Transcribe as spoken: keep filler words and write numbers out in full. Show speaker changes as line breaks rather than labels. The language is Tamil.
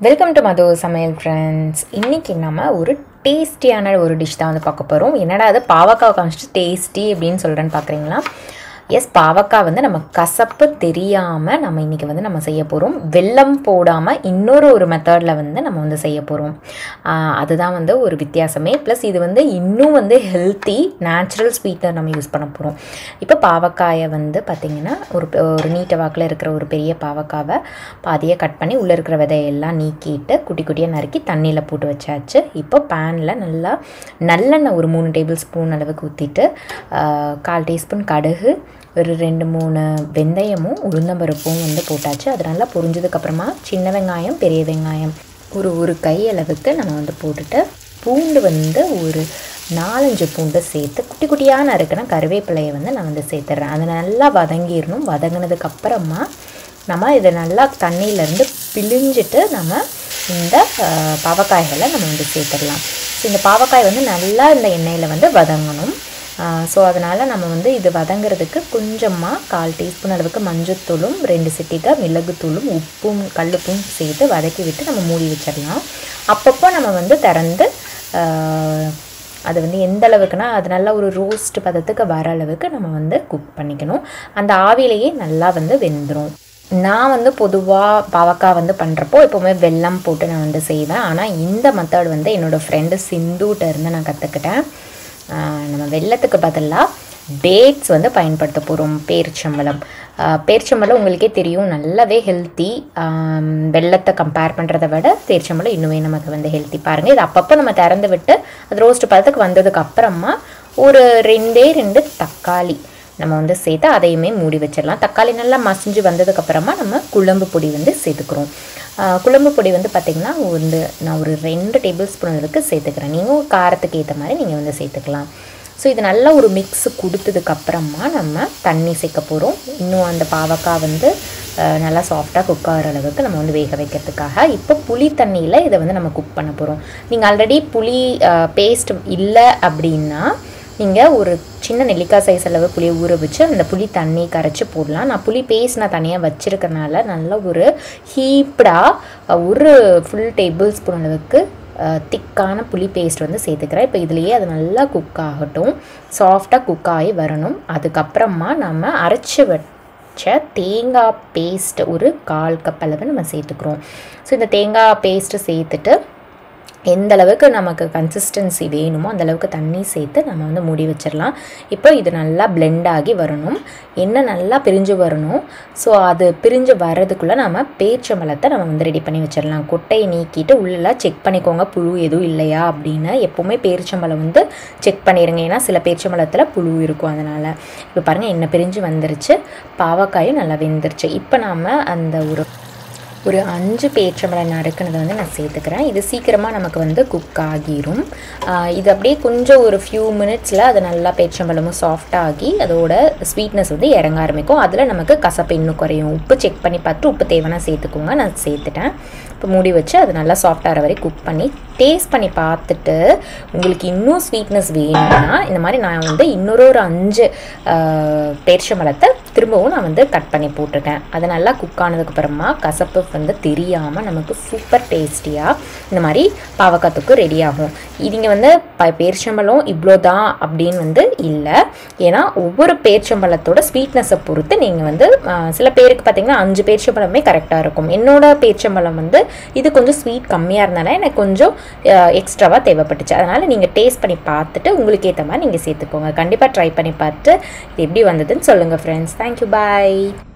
வெல்கம் டு மது சமையல் ஃப்ரெண்ட்ஸ். இன்றைக்கி நம்ம ஒரு டேஸ்டியான ஒரு டிஷ் தான் வந்து பார்க்க போகிறோம். என்னடா அது பாவக்காய் காமிச்சிட்டு டேஸ்டி அப்படின்னு சொல்கிறேன்னு பார்க்குறீங்களா? எஸ், பாவக்காய் வந்து நம்ம கசப்பு தெரியாமல் நம்ம இன்றைக்கி வந்து நம்ம செய்ய போகிறோம். வெல்லம் போடாமல் இன்னொரு ஒரு மெத்தடில் வந்து நம்ம வந்து செய்ய போகிறோம். அதுதான் வந்து ஒரு வித்தியாசமே. ப்ளஸ் இது வந்து இன்னும் வந்து ஹெல்த்தி நேச்சுரல் ஸ்வீட்னர் நம்ம யூஸ் பண்ண போகிறோம். இப்போ பாவக்காயை வந்து பார்த்திங்கன்னா ஒரு ஒரு நீட்ட வாக்கில் இருக்கிற ஒரு பெரிய பாவக்காவை பாதியாக கட் பண்ணி உள்ளே இருக்கிற விதையெல்லாம் நீக்கிட்டு குட்டி குட்டியாக நறுக்கி தண்ணியில் போட்டு வச்சாச்சு. இப்போ பேனில் நல்லா நல்லெண்ணெய் ஒரு மூணு டேபிள் ஸ்பூன் அளவுக்கு ஊற்றிட்டு கால் டீஸ்பூன் கடுகு, ஒரு ரெண்டு மூணு வெந்தயமும் உளுந்தம்பருப்பும் வந்து போட்டாச்சு. அது நல்லா பொரிஞ்சதுக்கப்புறமா சின்ன வெங்காயம், பெரிய வெங்காயம் ஒரு ஒரு கை அளவுக்கு நம்ம வந்து போட்டுட்டு பூண்டு வந்து ஒரு நாலஞ்சு பூண்டு சேர்த்து குட்டி குட்டியாக நறுக்கின கருவேப்பிலையை வந்து நான் வந்து சேர்த்துட்றேன். அதை நல்லா வதங்கிடணும். வதங்கினதுக்கப்புறமா நம்ம இதை நல்லா தண்ணியிலேருந்து பிழிஞ்சிட்டு நம்ம இந்த பாவக்காய்களை நம்ம வந்து சேர்த்துடலாம். ஸோ இந்த பாவக்காய் வந்து நல்லா இந்த எண்ணெயில் வந்து வதங்கணும். ஸோ அதனால் நம்ம வந்து இது வதங்கிறதுக்கு கொஞ்சமாக கால் டீஸ்பூன் அளவுக்கு மஞ்சத்தூளும் ரெண்டு சிட்டிக்காய் மிளகுத்தூளும் உப்பும் கல்லுப்பும் சேர்த்து வதக்கி விட்டு நம்ம மூடி வச்சிடலாம். அப்பப்போ நம்ம வந்து திறந்து அது வந்து எந்த அளவுக்குனா அது நல்லா ஒரு ரோஸ்ட் பதத்துக்கு வர அளவுக்கு நம்ம வந்து குக் பண்ணிக்கணும். அந்த ஆவிலேயே நல்லா வந்து வெந்துடும். நான் வந்து பொதுவாக பாவக்காய் வந்து பண்ணுறப்போ எப்போவுமே வெல்லம் போட்டு நான் வந்து செய்வேன். ஆனால் இந்த மெத்தட் வந்து என்னோடய ஃப்ரெண்டு சிந்துகிட்ட இருந்து நான் கற்றுக்கிட்டேன். நம்ம வெல்லத்துக்கு பதிலாக டேட்ஸ் வந்து பயன்படுத்த போகிறோம். பேரிச்சம்பழம் பேரிச்சம்பழம் உங்களுக்கே தெரியும், நல்லாவே ஹெல்த்தி. வெல்லத்தை கம்பேர் பண்ணுறதை விட பேரிச்சம்பழம் இன்னுமே நமக்கு வந்து ஹெல்த்தி. பாருங்கள், இது அப்பப்போ நம்ம திறந்து விட்டு அது ரோஸ்ட் பதத்துக்கு வந்ததுக்கு அப்புறமா ஒரு ரெண்டே ரெண்டு தக்காளி நம்ம வந்து சேர்த்து அதையுமே மூடி வச்சிடலாம். தக்காளி நல்லா மசிஞ்சு வந்ததுக்கப்புறமா நம்ம குழம்பு பொடி வந்து சேர்த்துக்கிறோம். குழம்பு பொடி வந்து பார்த்திங்கன்னா வந்து நான் ஒரு ரெண்டு டேபிள் ஸ்பூன் அளவுக்கு சேர்த்துக்கிறேன். நீங்கள் காரத்துக்கு ஏற்ற மாதிரி நீங்கள் வந்து சேர்த்துக்கலாம். ஸோ இது நல்லா ஒரு மிக்ஸு கொடுத்ததுக்கப்புறமா நம்ம தண்ணி சேர்க்க போகிறோம். இன்னும் அந்த பாவக்காய் வந்து நல்லா சாஃப்டாக குக் ஆகிற அளவுக்கு நம்ம வந்து வேக வைக்கிறதுக்காக. இப்போ புளி தண்ணியில் இதை வந்து நம்ம குக் பண்ண போகிறோம். நீங்கள் ஆல்ரெடி புளி பேஸ்ட் இல்லை அப்படின்னா நீங்கள் ஒரு சின்ன நெல்லிக்காய் சைஸ் அளவு புளியை ஊற வச்சு அந்த புளி தண்ணி கரைச்சி போடலாம். நான் புளி பேஸ்ட் நான் தனியாக வச்சுருக்கனால நல்ல ஒரு ஹீப்டாக ஒரு ஃபுல் டேபிள் ஸ்பூன் அளவுக்கு திக்கான புளி பேஸ்ட் வந்து சேர்த்துக்கிறேன். இப்போ இதுலேயே அது நல்லா குக் ஆகட்டும், சாஃப்டாக குக் ஆகி வரணும். அதுக்கப்புறமா நம்ம அரைச்சி வச்ச தேங்காய் பேஸ்ட் ஒரு கால் கப் அளவு நம்ம சேர்த்துக்கிறோம். ஸோ இந்த தேங்காய் பேஸ்ட்டு சேர்த்துட்டு எந்த அளவுக்கு நமக்கு கன்சிஸ்டன்சி வேணுமோ அந்தளவுக்கு தண்ணி சேர்த்து நம்ம வந்து மூடி வச்சிடலாம். இப்போ இது நல்லா பிளெண்ட் ஆகி வரணும், எண்ணெய் நல்லா பிரிஞ்சு வரணும். ஸோ அது பிரிஞ்சு வர்றதுக்குள்ளே நம்ம பேரிச்சம்பழத்தை நம்ம வந்து ரெடி பண்ணி வச்சிடலாம். கொட்டையை நீக்கிட்டு உள்ளெல்லாம் செக் பண்ணிக்கோங்க புழு எதுவும் இல்லையா அப்படின்னு. எப்போவுமே பேரிச்சம்பழம் வந்து செக் பண்ணிடுங்க, ஏன்னா சில பேரிச்சம்பழத்தில் புழு இருக்கும். அதனால் இப்போ பாருங்கள், எண்ணெய் பிரிஞ்சு வந்துருச்சு, பாவக்காயும் நல்லா வெந்துருச்சு. இப்போ நாம் அந்த ஒரு ஒரு அஞ்சு பேரிச்சம்பழம் நறுக்குனதை வந்து நான் சேர்த்துக்கிறேன். இது சீக்கிரமாக நமக்கு வந்து குக் ஆகிரும். இது அப்படியே கொஞ்சம் ஒரு ஃபியூ மினிட்ஸில் அது நல்லா பேரிச்சம்பழமும் சாஃப்டாகி அதோட ஸ்வீட்னஸ் வந்து இறங்க ஆரம்பிக்கும். அதில் நமக்கு கசப்பு இன்னும் குறையும். உப்பு செக் பண்ணி பார்த்து உப்பு தேவைன்னா சேர்த்துக்கோங்க. நான் சேர்த்துட்டேன். இப்போ மூடி வச்சு அது நல்லா சாஃப்டாகிற வரை குக் பண்ணி டேஸ்ட் பண்ணி பார்த்துட்டு உங்களுக்கு இன்னும் ஸ்வீட்னஸ் வேணும்னா இந்த மாதிரி நான் வந்து இன்னொரு ஒரு அஞ்சு பேரிச்சம்பழத்தை திரும்பவும் நான் வந்து கட் பண்ணி போட்டிருக்கேன். அது நல்லா குக் ஆனதுக்கப்புறமா கசப்பு வந்து தெரியாமல் நமக்கு சூப்பர் டேஸ்டியாக இந்த மாதிரி பாவக்காத்துக்கு ரெடி ஆகும். இதுங்க வந்து ப பேரிச்சம்பழம் இவ்வளோ தான் அப்படின்னு வந்து இல்லை, ஏன்னா ஒவ்வொரு பேரிச்சம்பழத்தோட ஸ்வீட்னஸை பொறுத்து நீங்கள் வந்து சில பேருக்கு பார்த்திங்கன்னா அஞ்சு பேரிச்சம்பழமே கரெக்டாக இருக்கும். என்னோட பேரிச்சம்பழம் வந்து இது கொஞ்சம் ஸ்வீட் கம்மியாக இருந்தாலும் எனக்கு கொஞ்சம் எக்ஸ்ட்ராவாக தேவைப்பட்டுச்சு. அதனால் நீங்கள் டேஸ்ட் பண்ணி பார்த்துட்டு உங்களுக்கு ஏற்ற மாதிரி நீங்கள் சேர்த்துக்கோங்க. கண்டிப்பாக ட்ரை பண்ணி பார்த்துட்டு இது எப்படி வந்ததுன்னு சொல்லுங்கள் ஃப்ரெண்ட்ஸ். தேங்க்யூ, பாய்.